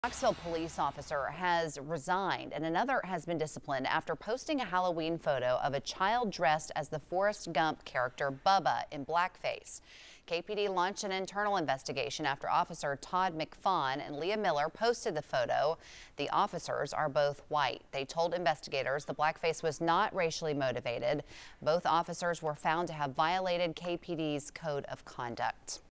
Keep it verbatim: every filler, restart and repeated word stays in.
Knoxville police officer has resigned and another has been disciplined after posting a Halloween photo of a child dressed as the Forrest Gump character Bubba in blackface. K P D launched an internal investigation after Officer Todd McFawn and Leah Miller posted the photo. The officers are both white. They told investigators the blackface was not racially motivated. Both officers were found to have violated K P D's code of conduct.